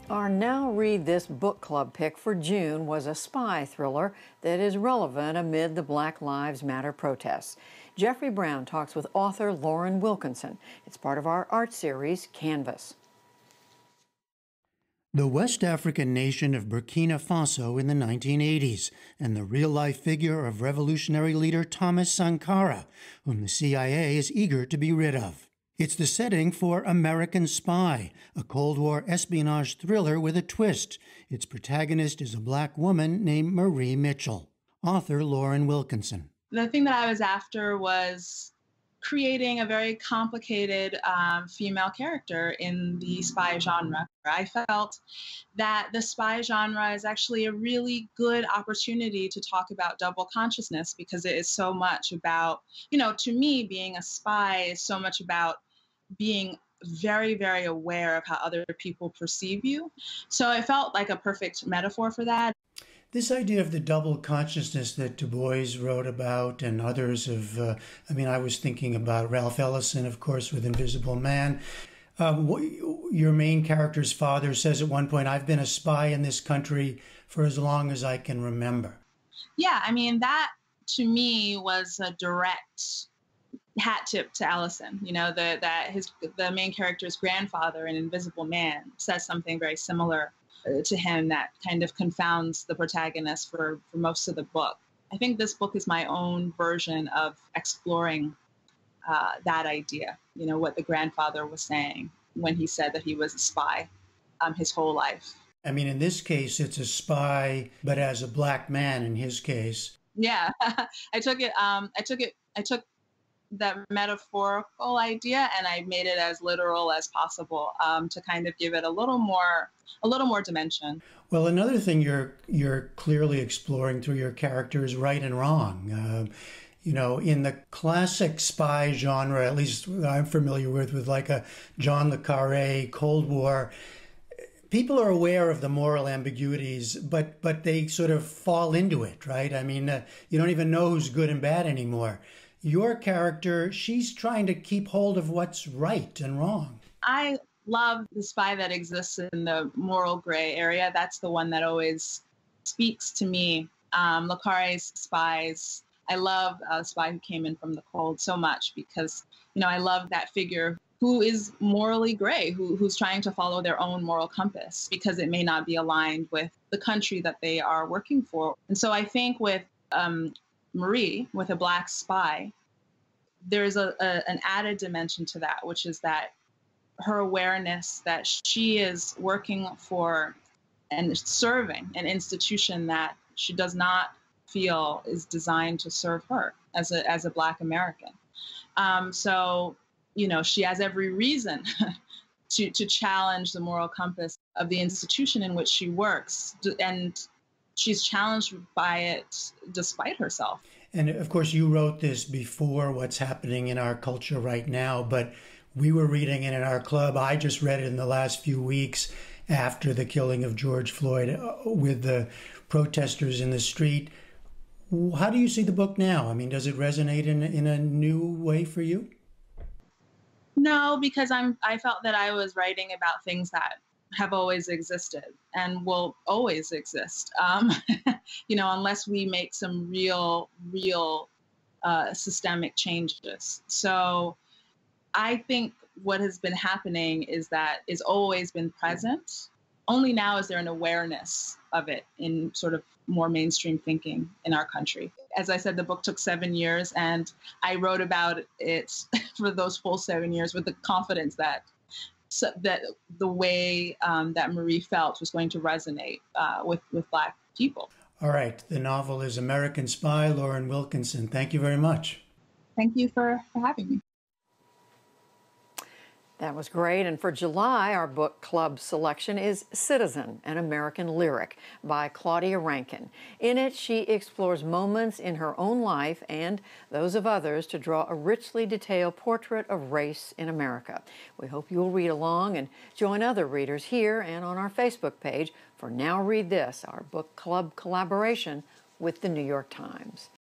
Our Now Read This book club pick for June was a spy thriller that is relevant amid the Black Lives Matter protests. Jeffrey Brown talks with author Lauren Wilkinson. It's part of our art series, Canvas. The West African nation of Burkina Faso in the 1980s, and the real-life figure of revolutionary leader Thomas Sankara, whom the CIA is eager to be rid of. It's the setting for American Spy, a Cold War espionage thriller with a twist. Its protagonist is a black woman named Marie Mitchell. Author Lauren Wilkinson. The thing that I was after was creating a very complicated female character in the spy genre. I felt that the spy genre is actually a really good opportunity to talk about double consciousness, because it is so much about, to me, being a spy is so much about being very, very aware of how other people perceive you. So it felt like a perfect metaphor for that. This idea of the double consciousness that Du Bois wrote about and others have, I was thinking about Ralph Ellison, of course, with Invisible Man. Your main character's father says at one point, "I've been a spy in this country for as long as I can remember." Yeah, that to me was a direct hat tip to Ellison. The main character's grandfather in Invisible Man says something very similar to him that kind of confounds the protagonist for most of the book. I think this book is my own version of exploring that idea, what the grandfather was saying when he said that he was a spy his whole life. In this case, it's a spy, but as a black man in his case. Yeah, I took that metaphorical idea and I made it as literal as possible to kind of give it a little more dimension. Well, another thing you're clearly exploring through your character is right and wrong. In the classic spy genre, at least I'm familiar with like a John le Carré, Cold War, people are aware of the moral ambiguities, but they sort of fall into it, right? You don't even know who's good and bad anymore. Your character, she's trying to keep hold of what's right and wrong. I love the spy that exists in the moral gray area. That's the one that always speaks to me. Le Carré's spies. I love a spy who came in from the cold so much because, I love that figure who is morally gray, who's trying to follow their own moral compass because it may not be aligned with the country that they are working for. And so I think with Marie, with a black spy, there's an added dimension to that, which is that her awareness that she is working for and serving an institution that she does not feel is designed to serve her as a black American. So she has every reason to challenge the moral compass of the institution in which she works, and she's challenged by it despite herself. And of course, you wrote this before what's happening in our culture right now, but we were reading it in our club. I just read it in the last few weeks after the killing of George Floyd with the protesters in the street. How do you see the book now? Does it resonate in a new way for you? No, because I felt that I was writing about things that have always existed and will always exist, unless we make some real systemic changes. So I think what has been happening is that it's always been present. Only now is there an awareness of it in sort of more mainstream thinking in our country. As I said, the book took 7 years, and I wrote about it for those full 7 years with the confidence that the way that Marie felt was going to resonate with Black people. All right. The novel is American Spy, Lauren Wilkinson. Thank you very much. Thank you for having me. That was great. And for July, our book club selection is Citizen, an American Lyric by Claudia Rankin. In it, she explores moments in her own life and those of others to draw a richly detailed portrait of race in America. We hope you'll read along and join other readers here and on our Facebook page for Now Read This, our book club collaboration with the New York Times.